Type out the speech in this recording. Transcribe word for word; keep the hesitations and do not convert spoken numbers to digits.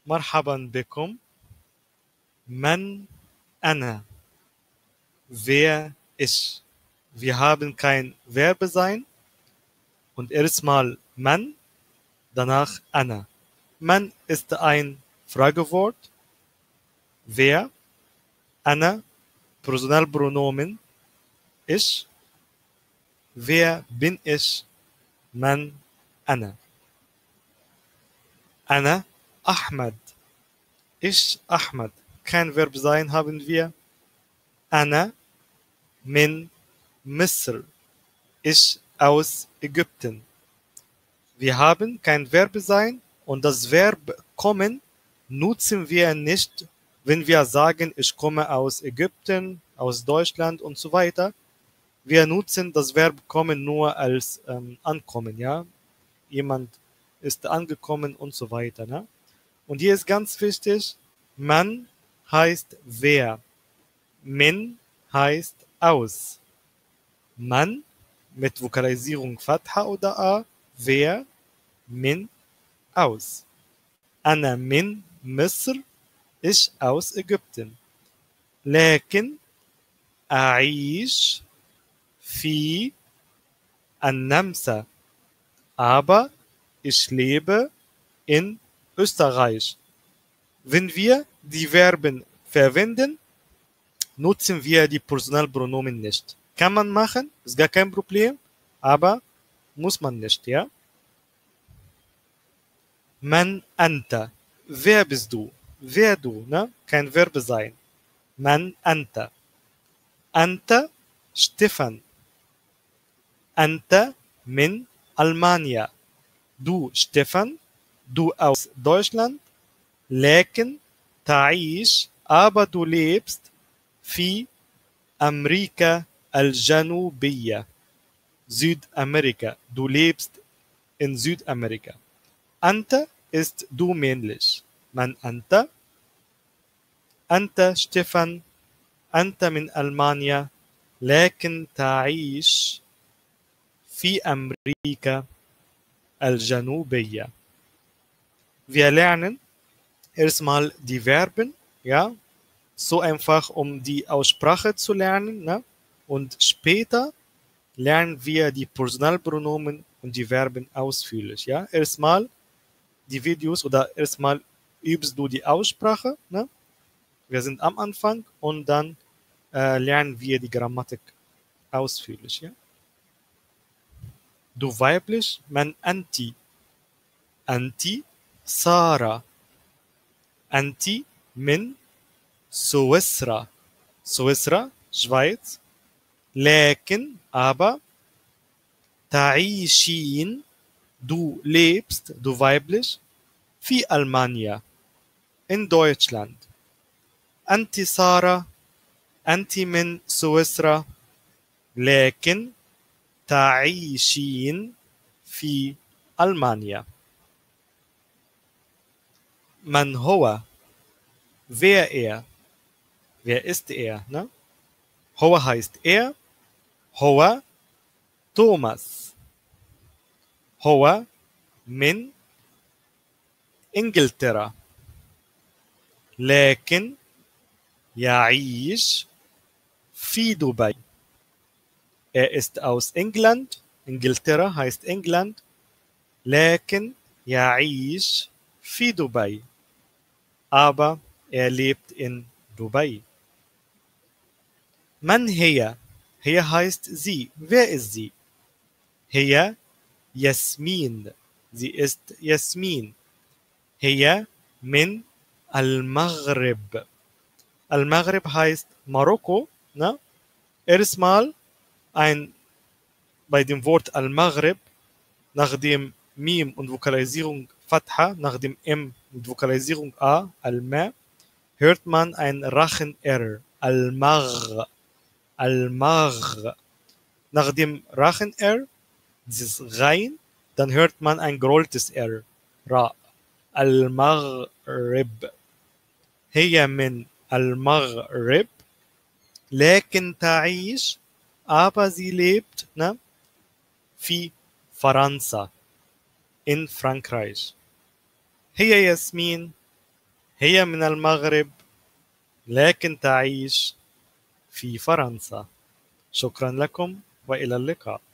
مرحبا بكم. من أنا? Wer ich? Wir haben kein Verbe sein und erstmal man, danach Anna. Man ist ein Fragewort. Wer? Anna, Personalpronomen ich. Wer bin ich? Man, Anna. Anna, Ahmad. Ich, Ahmad. Kein Verb sein haben wir. Anna, min Misr. Ich aus Ägypten. Wir haben kein Verb sein und das Verb kommen nutzen wir nicht, wenn wir sagen, ich komme aus Ägypten, aus Deutschland und so weiter. Wir nutzen das Verb kommen nur als ähm, ankommen, ja. Jemand ist angekommen und so weiter, ne? Und hier ist ganz wichtig, man heißt wer, min heißt aus. Man mit Vokalisierung Fatha oder A, wer, min, aus. Ana min Misr, ich aus Ägypten. لكن أعيش في النمسا. Aber ich lebe in Österreich. Wenn wir die Verben verwenden, nutzen wir die Personalpronomen nicht. Kann man machen, ist gar kein Problem, aber muss man nicht, ja? Man anta. Wer bist du? Wer du, ne? Kein Verb sein. Man anta. Anta Stefan. Anta min Almania. Du Stefan, du aus Deutschland. لكن تعيش, aber du lebst في أمريكا الجنوبية. Südamerika. Du lebst in Südamerika. Anta ist du männlich. Man anta. Anta Stefan. أنت من ألمانيا لكن تعيش في أمريكا الجنوبية. Wir lernen erstmal die Verben, ja, so einfach, um die Aussprache zu lernen, ne? Und später lernen wir die Personalpronomen und die Verben ausführlich, ja. Erstmal die Videos oder erstmal übst du die Aussprache, ne? Wir sind am Anfang und dann äh, lernen wir die Grammatik ausführlich, ja. Du weiblich, man anti. Anti, Sarah. Anti min Suisra. Suisra, Schweiz. لكن, aber. تعيشين, du lebst, du weiblich. في ألمانيا, in Deutschland. أنت سارة, أنت من سويسرا, لكن تعيشين في ألمانيا. من هو? Wer er? Wer ist er? Ne? هو heißt er. هو Thomas. هو من إنجلترا. لكن يعيش في دبي. Er ist aus England. Inglaterra heißt England. لكن يعيش في دبي. Aber er lebt in Dubai. من هي? هي heißt sie. Wer ist sie? هي ياسمين. Sie ist Jasmin. هي من المغرب. المغرب heißt Marokko. Ne? Erstmal ein, bei dem Wort Al-Maghrib, nach dem Mim und Vokalisierung Fatha, nach dem M und Vokalisierung A, Al-Ma, hört man ein Rachen-R. Al-Magh. Al-Magh. Nach dem Rachen-R, dieses Rein, dann hört man ein gerolltes R. Ra. Al-Maghrib. هي من المغرب لكن تعيش, aber sie lebt, ne, في فرنسا, in Frankreich. هي ياسمين هي من المغرب لكن تعيش في فرنسا. شكرا لكم وإلى اللقاء.